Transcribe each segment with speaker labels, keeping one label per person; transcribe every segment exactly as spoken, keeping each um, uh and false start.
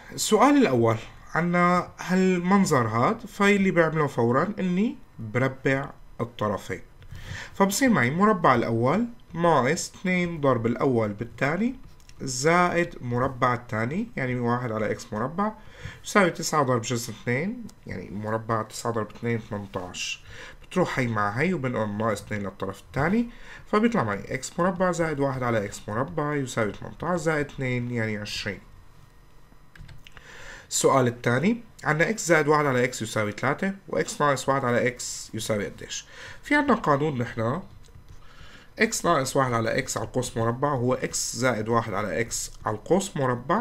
Speaker 1: السؤال الأول عنا هالمنظر هاد، فاللي بعمله فورا إني بربع الطرفين. فبصير معي مربع الأول ناقص اثنين ضرب الأول بالتاني زائد مربع التاني، يعني واحد على إكس مربع يساوي تسعة ضرب جذر اثنين، يعني مربع تسعة ضرب اثنين ثمنتاش. بتروح هي مع هي وبنقل ناقص اثنين للطرف الثاني، فبيطلع معي إكس مربع زائد واحد على إكس مربع يساوي ثمنتاش زائد اثنين يعني عشرين. السؤال الثاني عندنا x زائد واحد على x يساوي ثلاثة و x ناقص واحد على x يساوي قديش؟ في عندنا قانون نحن x ناقص واحد على x على القوس مربع هو x زائد واحد على x على القوس مربع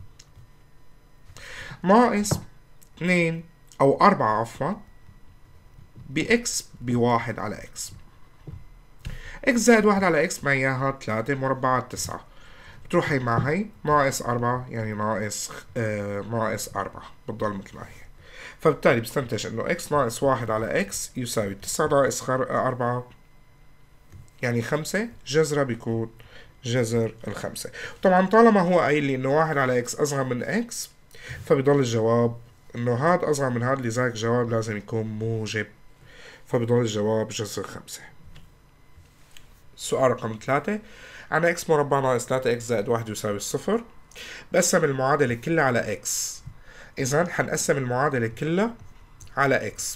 Speaker 1: ناقص اثنين أو أربعة عفوا بx بواحد على x. x زائد واحد على x معي إياها ثلاثة مربعات تسعة، بتروح هي مع هي ناقص أربعة يعني ناقص آه ناقص أربعة بتضل مثل ما هي. فبالتالي بستنتج إنه إكس ناقص واحد على إكس يساوي تسعة ناقص أربعة يعني خمسة، جذرها بيكون جذر الخمسة. طبعا طالما هو قايل لي إنه واحد على إكس أصغر من إكس فبضل الجواب إنه هاد أصغر من هاد، لذلك الجواب لازم يكون موجب، فبضل الجواب جذر خمسة. السؤال رقم ثلاثة عنا إكس مربع ناقص ثلاثة إكس زائد واحد يساوي الصفر. بقسم المعادلة كلها على إكس، إذن حنقسم المعادلة كلها على إكس.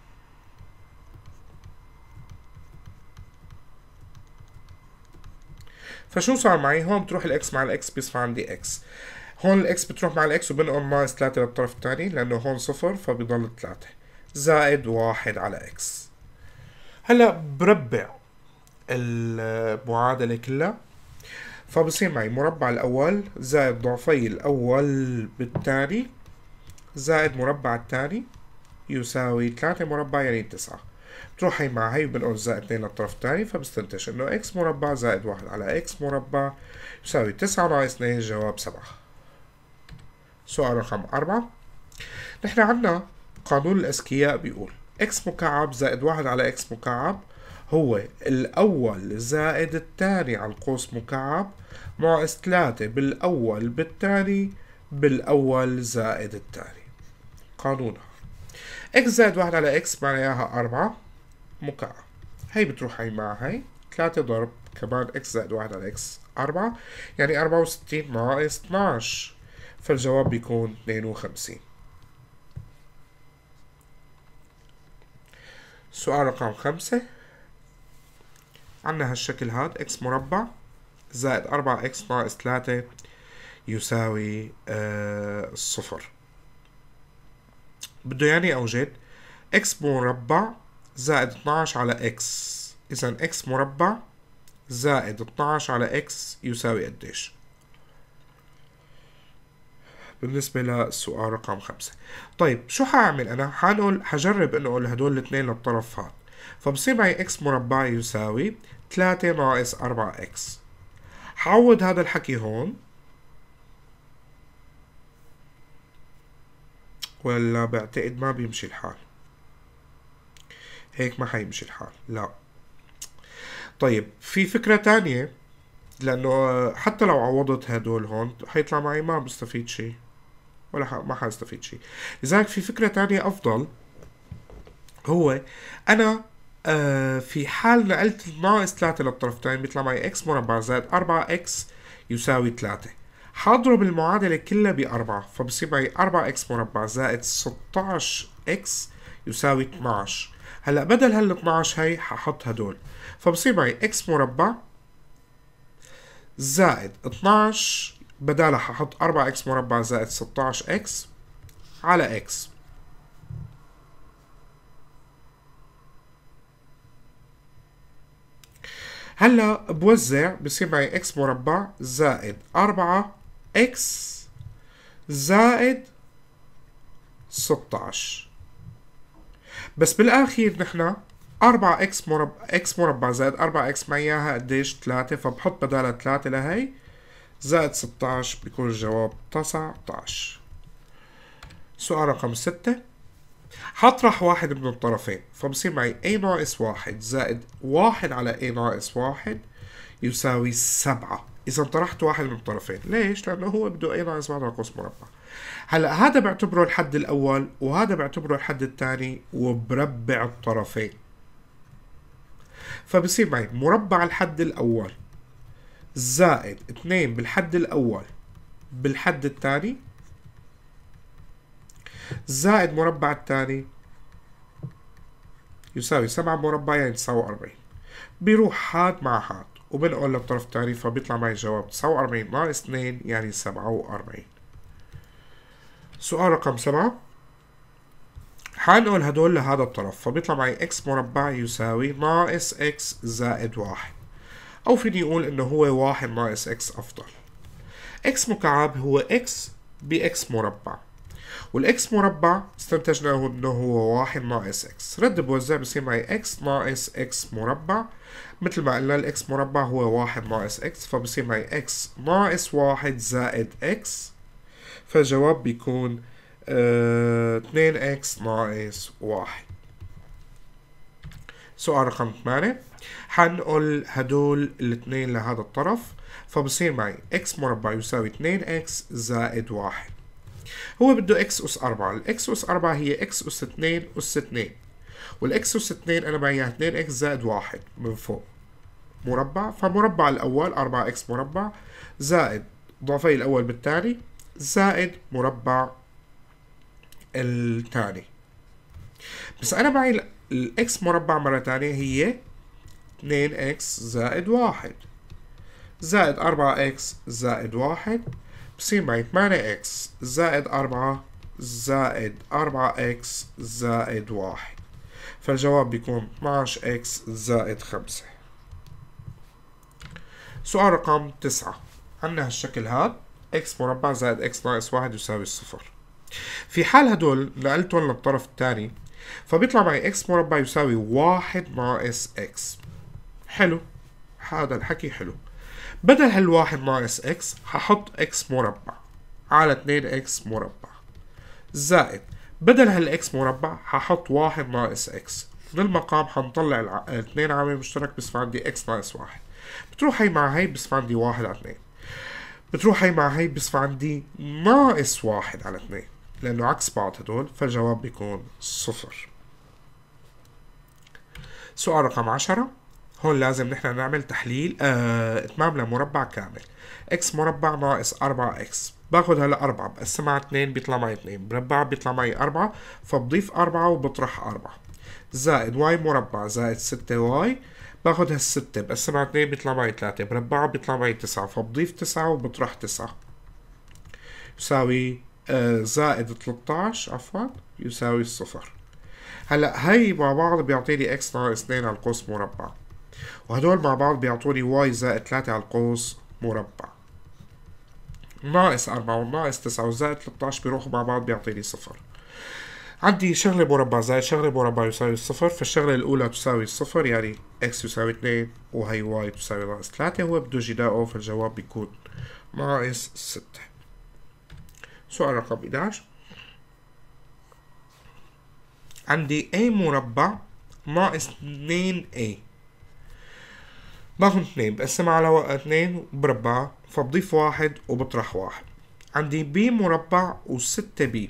Speaker 1: فشو صار معي؟ هون بتروح الإكس مع الإكس بيصفى عندي إكس، هون الإكس بتروح مع الإكس وبنقل ناقص ثلاثة للطرف الثاني لأنه هون صفر فبيضل ثلاثة زائد واحد على إكس. هلا بربع المعادلة كلها، فبصير معي مربع الأول زائد ضعفي الأول بالتاني زائد مربع التاني يساوي ثلاثة مربع يعني تسعة. بتروح هي مع هي وبنقول زائد اثنين للطرف الثاني، فبستنتج إنه إكس مربع زائد واحد على إكس مربع يساوي تسعة ناقص اثنين، الجواب سبعة. سؤال رقم أربعة، نحن عنا قانون الأذكياء بيقول إكس مكعب زائد واحد على إكس مكعب هو الأول زائد الثاني على القوس مكعب ناقص ثلاثة بالأول بالثاني بالأول زائد الثاني. قانونها إكس زائد واحد على إكس معناها أربعة مكعب، هي بتروح هي مع هي ثلاثة ضرب كمان إكس زائد واحد على إكس أربعة يعني أربعة وستين ناقص اثناش، فالجواب بيكون اثنين وخمسين. سؤال رقم خمسة عنا هالشكل هاد إكس مربع زائد أربعة إكس ناقص ثلاثة يساوي آه صفر. بده يعني أوجد إكس مربع زائد اثناش على إكس، إذن إكس مربع زائد اثناش على إكس يساوي قديش؟ بالنسبة للسؤال رقم خمسة. طيب شو حاعمل أنا؟ حنقول حجرب إنه أقول هدول الاثنين للطرف هاد، فبصير معي إكس مربع يساوي ثلاثة ناقص أربعة إكس. حعوض هذا الحكي هون، ولا بعتقد ما بيمشي الحال هيك، ما حيمشي الحال، لا. طيب في فكرة تانية، لأنه حتى لو عوضت هدول هون حيطلع معي ما بستفيد شي ولا ح... ما حاستفيد شي. لذلك في فكرة تانية أفضل، هو أنا آه في حال نقلت ناقص ثلاثة للطرف الثاني بيطلع معي إكس مربع زائد أربعة إكس يساوي ثلاثة. حاضرب المعادلة كلها بأربعة، فبصير معي أربعة إكس مربع زائد ستاش إكس يساوي اثناش. هلا بدل هال اثناش هي ححط هدول، فبصير معي إكس مربع زائد اثناش بدالها ححط أربعة إكس مربع زائد ستاش إكس على إكس. هلا بوزع بصير معي إكس مربع زائد أربعة إكس زائد ستاش، بس بالأخير نحن أربعة إكس مربع إكس مربع زائد أربعة إكس معي إياها قديش؟ ثلاثة، فبحط بدالها ثلاثة لهي زائد ستاش بيكون الجواب تسعتاش. سؤال رقم ستة، حطرح واحد من الطرفين، فبصير معي A ناقص واحد زائد واحد على A ناقص واحد يساوي سبعة. إذا طرحت واحد من الطرفين. ليش؟ لأنه هو بده A ناقص واحد على قوس مربع. هلا هذا بعتبره الحد الأول وهذا بعتبره الحد الثاني وبربع الطرفين. فبصير معي مربع الحد الأول زائد اثنين بالحد الأول بالحد الثاني زائد مربع الثاني يساوي سبعة مربع يعني تسعة وأربعين. بيروح هاد مع هاد وبنقل للطرف الثاني، فبيطلع معي الجواب تسعة وأربعين ناقص اثنين يعني سبعة وأربعين. سؤال رقم سبعة، حنقل هدول لهذا الطرف، فبيطلع معي اكس مربع يساوي ناقص اكس زائد واحد، أو فيني أقول إنه هو واحد ناقص اكس أفضل. اكس مكعب هو اكس باكس مربع، والاكس مربع استنتجنا انه هو واحد ناقص اكس. رد بوزع بصير معي اكس ناقص اكس مربع، مثل ما قلنا الاكس مربع هو واحد ناقص اكس، فبصير معي اكس ناقص واحد زائد اكس، فالجواب بيكون اه اثنين اكس ناقص واحد. سؤال رقم ثمانية، حنقل هدول الاثنين لهذا الطرف، فبصير معي اكس مربع يساوي اثنين اكس زائد واحد. هو بده اكس اس أربعة، الاكس اس أربعة هي اكس اس اثنين اس اثنين، والاكس اس اثنين انا معي اثنين اكس زائد واحد من فوق مربع، فمربع الاول أربعة اكس مربع زائد ضعفي الاول بالثاني زائد مربع الثاني. بس انا معي الاكس مربع مرة ثانية هي اثنين اكس زائد واحد زائد أربعة اكس زائد واحد، بصير معي ثمانية اكس زائد أربعة زائد أربعة اكس زائد واحد، فالجواب بيكون اثناشر اكس زائد خمسة. سؤال رقم تسعة، عندنا هالشكل هاد اكس مربع زائد اكس ناقص واحد يساوي الصفر. في حال هدول نقلتهم للطرف الثاني، فبيطلع معي اكس مربع يساوي واحد ناقص اكس. حلو، هذا الحكي حلو. بدل هالواحد ناقص اكس ححط اكس مربع على اثنين اكس مربع زائد بدل هالاكس مربع ححط واحد ناقص اكس. من المقام حنطلع الاثنين عامل مشترك، بصفى عندي اكس ناقص واحد، بتروح هي مع هي بصفى عندي واحد على اثنين، بتروح هي مع هي بصفى عندي ناقص واحد على اثنين، لأنه عكس بعض هدول، فالجواب بيكون صفر. سؤال رقم عشرة، هون لازم نحن نعمل تحليل آه اتمام لمربع كامل. اكس مربع ناقص أربعة اكس، باخد هلا أربعة بقسمها على اثنين بيطلع معي اثنين، مربع بيطلع معي أربعة، فبضيف أربعة وبطرح أربعة، زائد واي مربع زائد ستة واي، باخد هالستة بقسمها على اثنين بيطلع معي ثلاثة، مربع بيطلع معي تسعة، فبضيف تسعة وبطرح تسعة يساوي آه زائد ثلاثة عشر عفوا يساوي الصفر. هلا هي مع بعض بيعطيني اكس ناقص اثنين على القوس مربع، وهدول مع بعض بيعطوني واي زائد ثلاثة على القوس مربع، ناقص أربعة وناقص تسعة وزائد ثلاثة عشر بيروحوا مع بعض بيعطيني صفر. عندي شغلة مربع زائد شغلة مربع يساوي الصفر، فالشغلة الأولى تساوي الصفر يعني اكس يساوي اثنين وهي واي تساوي ناقص ثلاثة، هو بده جداؤه فالجواب بيكون ناقص ستة. سؤال رقم إحدى عشر، عندي A مربع ناقص اثنين A، باخد اثنين بقسمها على اثنين بربع، فبضيف واحد وبطرح واحد. عندي B مربع وستة B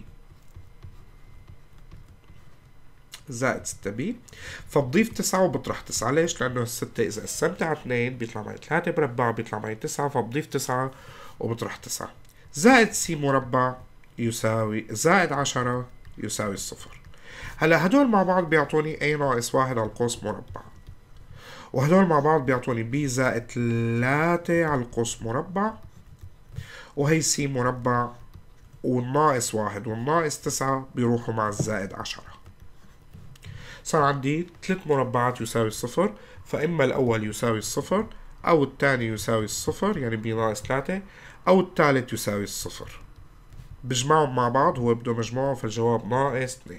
Speaker 1: زائد ستة B، فبضيف تسعة وبطرح تسعة. ليش؟ لأنه الستة إذا قسمتها على اثنين بيطلع معي ثلاثة بربع بيطلع معي تسعة، فبضيف تسعة وبطرح تسعة. زائد C مربع يساوي زائد عشرة يساوي الصفر. هلا هدول مع بعض بيعطوني A ناقص واحد على القوس مربع، وهدول مع بعض بيعطوني B زائد ثلاثة على القوس مربع، وهي C مربع، والناقص واحد والناقص تسعة بيروحوا مع الزائد عشرة. صار عندي ثلاث مربعات يساوي الصفر، فإما الأول يساوي الصفر أو الثاني يساوي الصفر يعني B ناقص ثلاثة، أو الثالث يساوي الصفر. بجمعهم مع بعض، هو بده مجموعهم، فالجواب ناقص اثنين.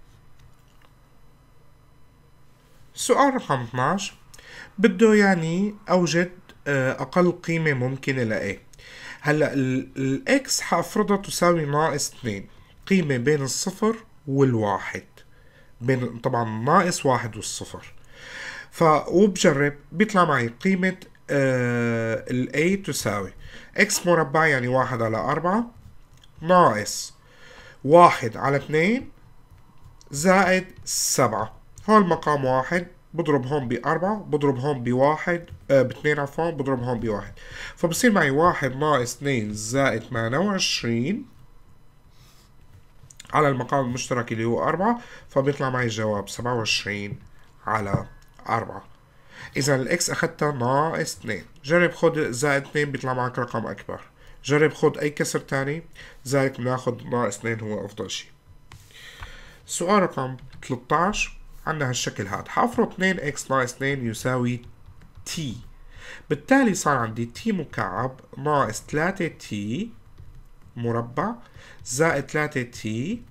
Speaker 1: سؤال رقم اثني عشر، بده يعني أوجد أقل قيمة ممكنة ل A. هلا الإكس حأفرضها تساوي ناقص اثنين، قيمة بين الصفر والواحد، بين طبعا ناقص واحد والصفر. ف وبجرب بيطلع معي قيمة آه ال A تساوي x مربع يعني واحد على أربعة ناقص واحد على اتنين زائد سبعة. هون مقام واحد بضرب هون بأربعة بضرب هون بواحد آه باثنين عفوا بضرب هون بواحد، فبصير معي واحد ناقص اثنين زائد ثمانية وعشرين على المقام المشترك اللي هو أربعة، فبيطلع معي الجواب سبعة وعشرين على أربعة. إذا الإكس أخذتها ناقص اثنين، جرب خد زائد اثنين بيطلع معك رقم أكبر، جرب خد أي كسر تاني، لذلك بناخد ناقص اثنين هو أفضل شيء. سؤال رقم ثلاثة عشر عندنا هالشكل هذا، حافرض اثنين إكس ناقص اثنين يساوي تي، بالتالي صار عندي تي مكعب ناقص ثلاثة تي مربع زائد ثلاثة تي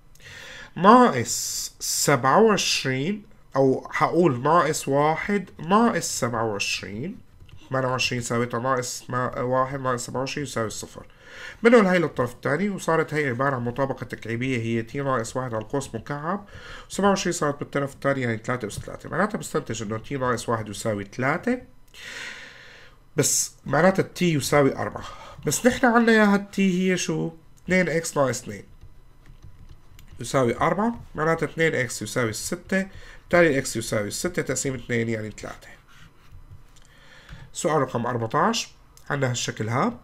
Speaker 1: ناقص سبعة وعشرين، أو حقول ناقص واحد ناقص سبعة وعشرين، ثمانية وعشرين ساويتها ناقص واحد ناقص سبعة وعشرين يساوي صفر. بنقل هاي للطرف الثاني وصارت هي عبارة عن مطابقة تكعيبية هي تي ناقص واحد على القوس مكعب، وسبعة وعشرين صارت بالطرف الثاني يعني ثلاثة أس ثلاثة، معناتها بستنتج إنه تي ناقص واحد يساوي ثلاثة، بس معناتها تي يساوي أربعة، بس نحن عنا إياها التي هي شو؟ اثنين إكس ناقص اثنين يساوي أربعة، معناتها اثنين إكس يساوي ستة، بالتالي إكس يساوي ستة تقسيم اثنين يعني ثلاثة. سؤال رقم أربعة عشر عندنا هالشكل هذا،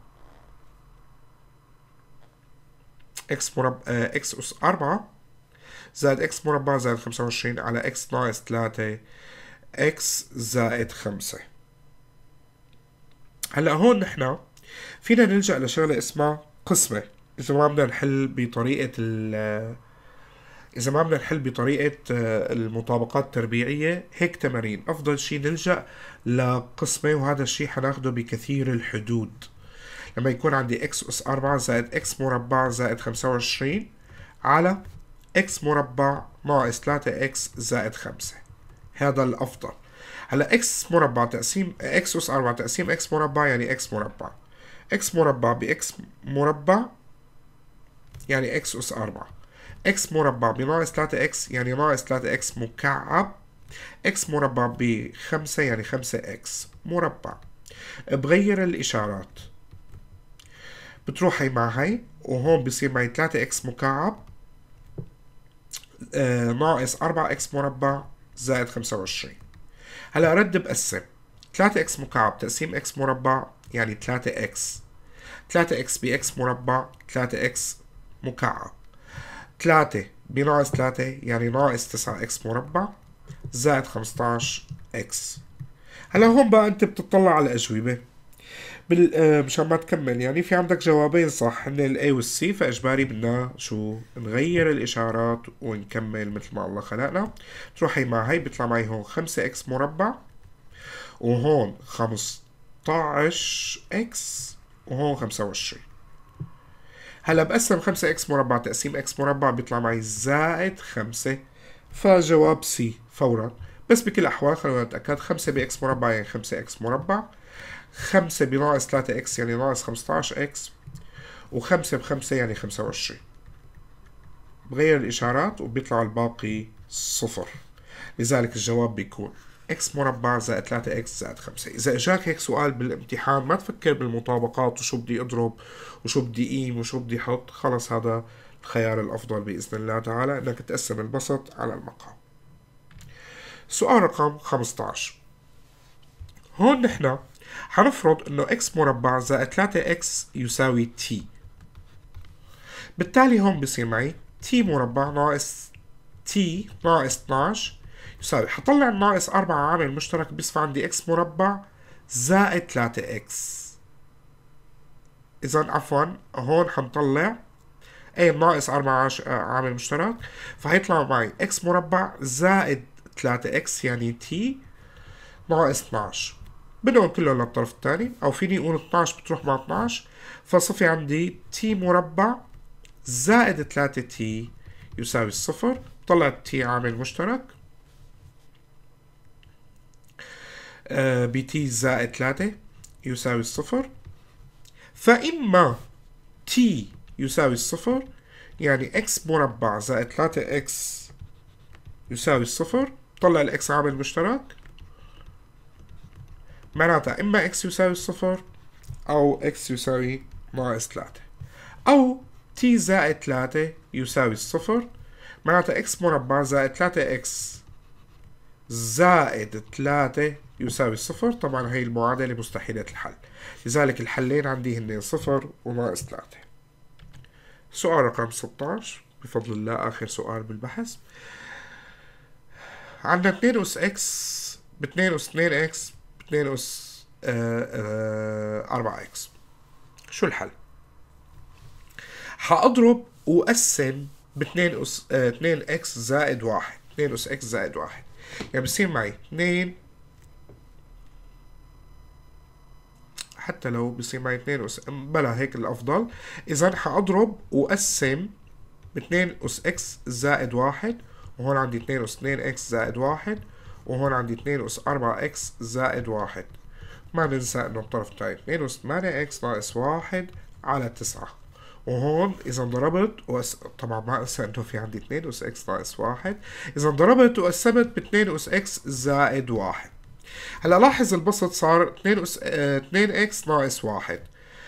Speaker 1: إكس مربع آه إكس أس أربعة زائد إكس مربع زائد خمسة وعشرين على إكس ناقص ثلاثة إكس زائد خمسة. هلا هون نحن فينا نلجأ لشغلة اسمها قسمة، إذا ما بدنا نحل بطريقة ال إذا ما بدنا نحل بطريقة المطابقات التربيعية هيك تمارين، أفضل شيء نلجأ لقسمة، وهذا الشيء حناخده بكثير الحدود. لما يكون عندي إكس أس أربعة زائد إكس مربع زائد خمسة وعشرين على إكس مربع ناقص ثلاثة إكس زائد خمسة، هذا الأفضل. هلا إكس مربع تقسيم إكس أس أربعة تقسيم إكس مربع يعني إكس مربع، إكس مربع بإكس مربع يعني إكس أس أربعة، إكس مربع بناقص ثلاثة إكس يعني ناقص ثلاثة إكس مكعب، إكس مربع بخمسة يعني خمسة إكس مربع. بغير الإشارات، بتروح هي مع هي، وهون بصير معي ثلاثة إكس مكعب آه ناقص أربعة إكس مربع زائد خمسة وعشرين. هلا رد بقسم ثلاثة إكس مكعب تقسيم إكس مربع يعني ثلاثة إكس، ثلاثة إكس بإكس مربع ثلاثة إكس مكعب، ثلاثة بناقص ثلاثة يعني ناقص تسعة إكس مربع زائد خمستاشر إكس. هلا هون بقى أنت بتطلع على الأجوبة بال آه مشان ما تكمل، يعني في عندك جوابين صح هن ال A وال C، فإجباري بدنا شو نغير الإشارات ونكمل مثل ما الله خلقنا. تروح هي مع هي بيطلع معي هون خمسة إكس مربع، وهون خمستاشر إكس، وهون خمسة وعشرين. هلا بقسم خمسة إكس مربع تقسيم إكس مربع بيطلع معي زائد خمسة، فجواب سي فورا. بس بكل الأحوال خلونا نتأكد، خمسة بإكس مربع يعني خمسة إكس مربع، خمسة بناقص ثلاثة إكس يعني ناقص خمستاشر إكس، وخمسة بخمسة يعني خمسة وعشرين. بغير الإشارات وبيطلع الباقي صفر، لذلك الجواب بيكون إكس مربع زائد ثلاثة إكس زائد خمسة. إذا إجاك هيك سؤال بالامتحان ما تفكر بالمطابقات وشو بدي أضرب وشو بدي قيم وشو بدي حط، خلص هذا الخيار الأفضل بإذن الله تعالى، إنك تقسم البسط على المقام. سؤال رقم خمسة عشر، هون نحن حنفرض إنه إكس مربع زائد ثلاثة إكس يساوي تي، بالتالي هون بصير معي تي مربع ناقص تي ناقص اثناشر يساوي، حطلع الناقص أربعة عامل مشترك بيصفى عندي إكس مربع زائد ثلاثة إكس. إذا عفوا هون حنطلع أي ناقص أربعة عامل مشترك، فهيطلع معي إكس مربع زائد ثلاثة إكس يعني تي ناقص اثناشر، بدهم كلهم للطرف الثاني، أو فيني أقول اثناشر بتروح مع اثناشر، فصفي عندي تي مربع زائد ثلاثة تي يساوي الصفر. طلعت تي عامل مشترك آه بتي زائد ثلاثة يساوي الصفر، فإما تي يساوي الصفر يعني إكس مربع زائد ثلاثة إكس يساوي الصفر، طلع الإكس عامل مشترك، معناتها إما إكس يساوي صفر أو إكس يساوي ناقص ثلاثة، أو تي زائد ثلاثة يساوي الصفر، معناتها إكس مربع زائد ثلاثة إكس زائد ثلاثة يساوي صفر. طبعا هي المعادلة مستحيلة الحل، لذلك الحلين عندي هن صفر وناقص ثلاثة. سؤال رقم ستة عشر بفضل الله آخر سؤال بالبحث. عندنا اثنين أس إكس ب اثنين أس اثنين إكس ب اثنين أس أربعة إكس. شو الحل؟ حأضرب وأقسم ب اثنين أس اثنين إكس زائد واحد، اثنين أس إكس زائد واحد، يعني بصير معي اثنين، حتى لو بصير معي اثنين أس بلا هيك الأفضل. إذا حأضرب وأقسم ب اثنين أس إكس زائد واحد، وهون عندي اثنين أس اثنين إكس زائد واحد، وهون عندي اثنين أس أربعة إكس زائد واحد. ما ننسى إنه الطرف تاعي اثنين أس ثمانية إكس ناقص واحد على تسعة، وهون إذا ضربت وأس... طبعا ما أنسى إنه في عندي اثنين أس إكس ناقص واحد، إذا ضربت وقسمت ب اثنين أس إكس زائد واحد. هلا لاحظ البسط صار اثنين أس اثنين إكس ناقص واحد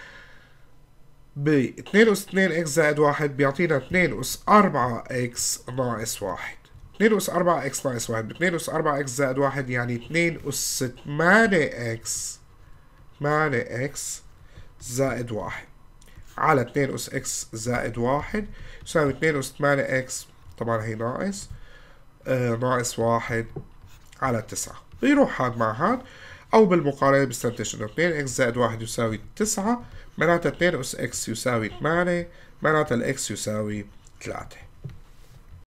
Speaker 1: ب اثنين أس اثنين إكس زائد واحد بيعطينا اثنين أس أربعة إكس ناقص واحد. اثنين أس أربعة إكس ناقص واحد ب اثنين أس أربعة إكس زائد واحد يعني اثنين أس ثمانية إكس ثمانية إكس زائد واحد على اثنين أس إكس زائد واحد يساوي اثنين أس ثمانية إكس، طبعا هي ناقص آه ناقص واحد على تسعة. بيروح هاد مع هاد، أو بالمقارنة بستنتج إنه اثنين إكس زائد واحد يساوي تسعة، معناتها اثنين أس إكس يساوي ثمانية، معناتها الإكس يساوي ثلاثة.